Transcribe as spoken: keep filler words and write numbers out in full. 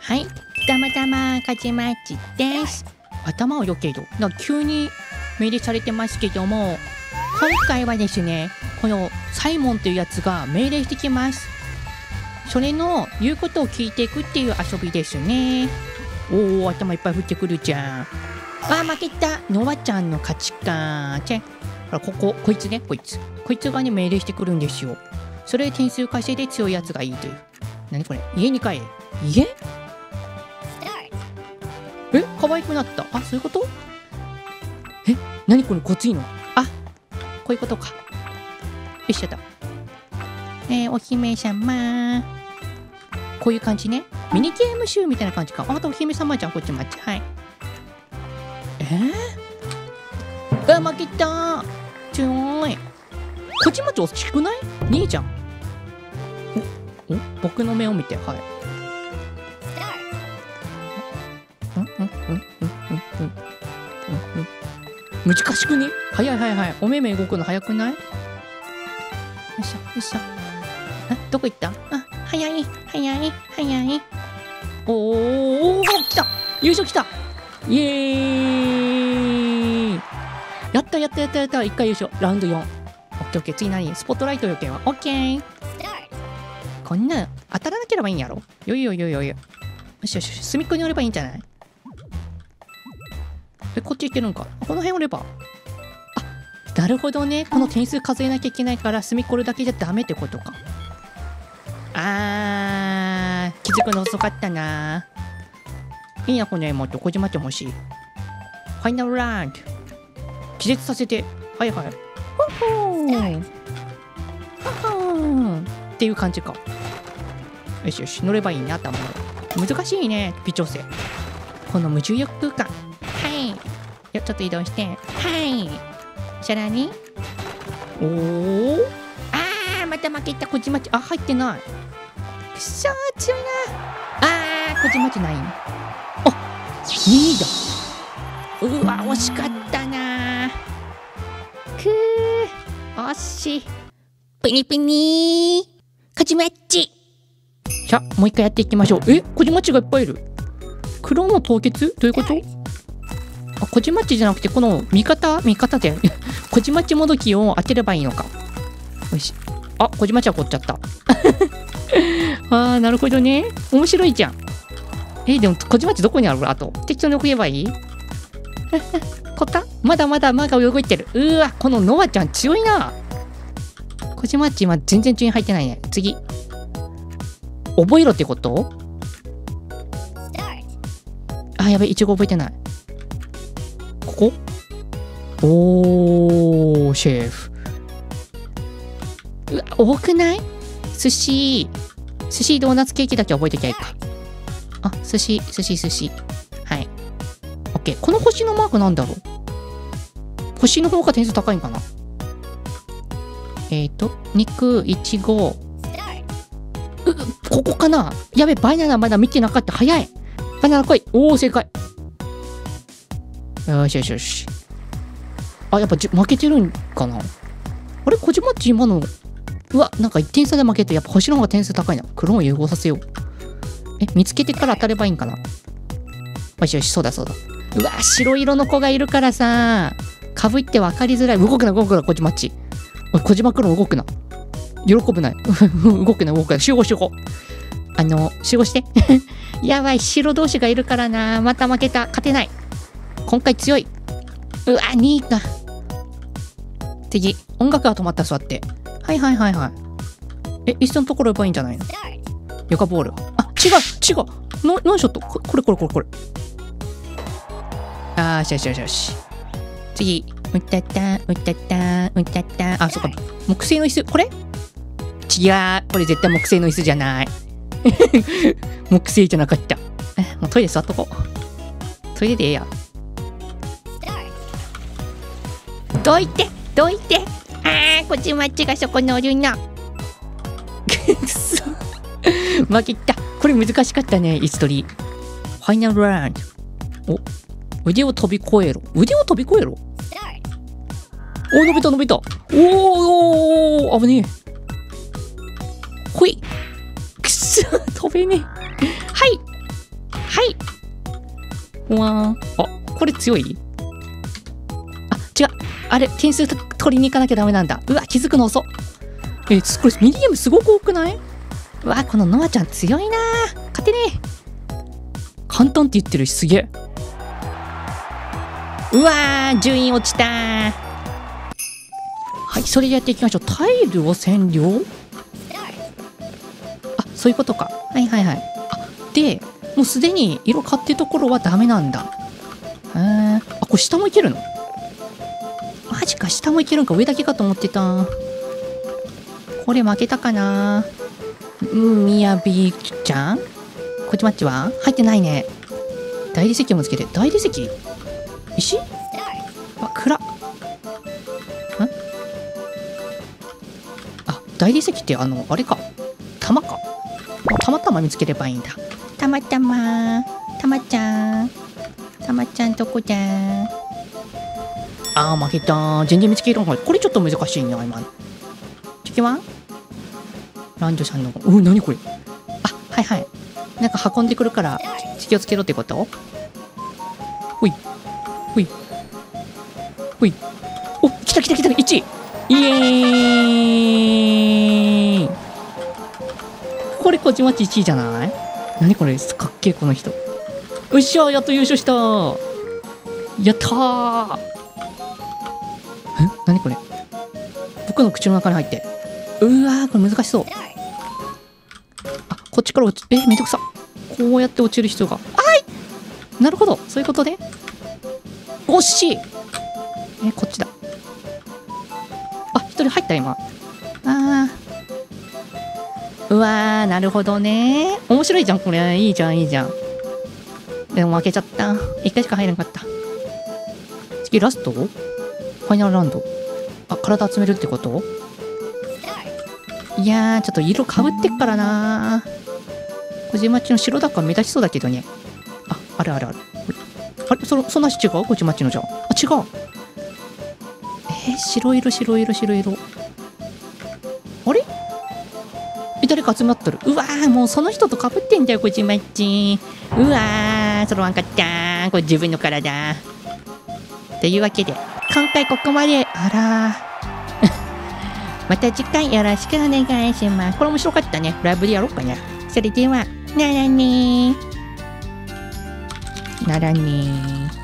はい、たまたま勝ちマッチです。頭をよけろ。なんか急に命令されてますけども、今回はですね、このサイモンというやつが命令してきます。それの言うことを聞いていくっていう遊びですね。おお、頭いっぱい降ってくるじゃん。あー、負けた。ノワちゃんの勝ちか。チェン。ほら、ここ、こいつね、こいつ。こいつがね、命令してくるんですよ。それで点数稼いで強いやつがいいという。なにこれ、家に帰れ。家え、可愛くなった。あ、そういうこと？え、なにこれごついの。あ、こういうことか。よし、やった。えー、お姫様。こういう感じね。ミニゲーム集みたいな感じか。あ、またお姫様じゃん、こっち待って。はい。えー、あ、負けたー。ちょーい。こっち待ち惜しくない？兄ちゃん。お、お、僕の目を見て、はい。難しくね？早い早い早い。お目目動くの早くない？よいしょよいしょ。あ、どこ行った？あ、早い早い早い。おーおー、来た。優勝来た。イエーイ。やったやったやったやった。一回優勝。ラウンドよん。オッケーオッケー。次何？スポットライトよけは。オッケー。こんな当たらなければいいんやろ。よいよいよいよいよ。よしよし、隅っこにおればいいんじゃない？え、こっち行けるんか。この辺おれば。あ、なるほどね。この点数数えなきゃいけないから隅っこるだけじゃダメってことか。あー、気づくの遅かったな。いいな、この妹。小島ちゃん欲しい。ファイナルラウンド。気絶させて。はいはい。ほほー。ほほー。っていう感じか。よしよし、乗ればいいね、頭の。難しいね、微調整。この無重力空間。はい。よ、ちょっと移動して。はい。さらに。おお。あー、また負けた、こじまち。あ、入ってない。くそー、強いな。あー、こじまちない。あ、にいだ。うわ、惜しかったな。くー、惜しい。プニプニー。こじまち。さあ、もう一回やっていきましょう。え、こじまちがいっぱいいる。黒の凍結？どういうこと？あ、こじまちじゃなくて、この味方味方でこじまちもどきを当てればいいのか。よし。あ、こじまちは凍っちゃった。あー、なるほどね。面白いじゃん。え、でも、こじまちどこにある？あと。適当に置けばいい？こったまだまだ間が動いてる。うーわ、このノアちゃん強いな。こじまち今全然順位入ってないね。次。覚えろってこと？あ、やべ、いちご覚えてない。ここ？おー、シェフ。うわ、多くない？寿司。寿司ドーナツケーキだけ覚えてきゃいいか。あ、寿司、寿司、寿司。はい。オッケー。この星のマークなんだろう？星の方が点数高いんかな？えっと、肉、いちご。う、ここかな？やべ、バナナまだ見てなかった。早い。バナナ来い。おー、正解。よしよしよし。あ、やっぱじ負けてるんかな？あれ、こじまっち今の。うわ、なんかいってん差で負けて、やっぱ星の方が点数高いな。黒を融合させよう。え、見つけてから当たればいいんかな？よしよし、そうだそうだ。うわ、白色の子がいるからさ、かぶって分かりづらい。動くな、動くな、こじまっち。おい、こじま黒動くな。喜ぶない。動くな、動くな。集合集合。あの、集合して。やばい、白同士がいるからな。また負けた。勝てない。今回強い。うわ、にいか。次、音楽が止まった、座って。はいはいはいはい。え、一緒のところやばいいんじゃないの？ヨガボール。あ、違う違う。ノノンショット。これこれこれこれ。あー、しよしよしよし。次。うたた、うたた、うたた。あ、そっか。木製の椅子。これ？違う。これ絶対木製の椅子じゃない。木製じゃなかった。え、もうトイレ座っとこう。トイレでええや。どいてどいて。あー、こじまちがそこ乗るな。くそ。負けた。これ難しかったね、椅子取り。ファイナルラウンド。お、腕を飛び越えろ。腕を飛び越えろ。おー、伸びた伸びた。おーおー、危ねえ。ほい。くそ、飛べねえ。はい。 ふわん。あ、これ強い？あ、違う。あれ、点数取りに行かなきゃダメなんだ。うわ、気づくの遅っ。えー、これミニゲームすごく多くない？うわ、このノアちゃん強いな。勝てねえ。簡単って言ってるし、すげえ。うわー、順位落ちたー。はい、それでやっていきましょう。タイルを占領？あ、そういうことか。はいはいはい。あ、で、もうすでに色買ってるところはダメなんだ。へー。あ、これ下もいけるの？マジか、下もいけるんか。上だけかと思ってた。これ負けたかな。うん、みやびちゃんこっちマッチは入ってないね。大理石を見つけて。大理石石？あ、暗っ。ん？あ、大理石ってあの、あれか。玉か。たまたま見つければいいんだ。たまたま。たまちゃん。たまちゃんどこだ？あー、負けた。全然見つけるのか。これちょっと難しいね、今。次はランジョさんの。うん、何これ。あ、はいはい。なんか運んでくるから気をつけろってこと？ほい。ほい。ほい。お、来た来た来た、いちい。イエーイ。これ、こじまちいちいじゃない？何これ、かっけえ、この人。よっしゃ、やっと優勝した。やったー。え、何これ。僕の口の中に入って。うわー、これ難しそう。あ、こっちから落ち、え、めんどくさ。こうやって落ちる人が。あい！なるほど、そういうことで。惜しい。え、こっちだ。あ、一人入った、今。あー。うわー、なるほどね。面白いじゃん、これ。いいじゃん、いいじゃん。でも負けちゃった。一回しか入らなかった。次、ラスト？ファイナルラウンド。あ、体集めるってこと？いやー、ちょっと色かぶってっからなー。こじまちの白だから目立ちそうだけどね。あ、あるあるある。あれ、そ、そんな違う？こじまちのじゃん。あ、違う。えー、白色、白色、白色。あれ？え、誰か集まっとる。うわー、もうその人とかぶってんだよ、こじまち。うわー、そろわんかったー。これ自分の体。というわけで、今回ここまで。あらー。また次回よろしくお願いします。これ面白かったね。ライブでやろうかな。それでは、ならねー。ならねー。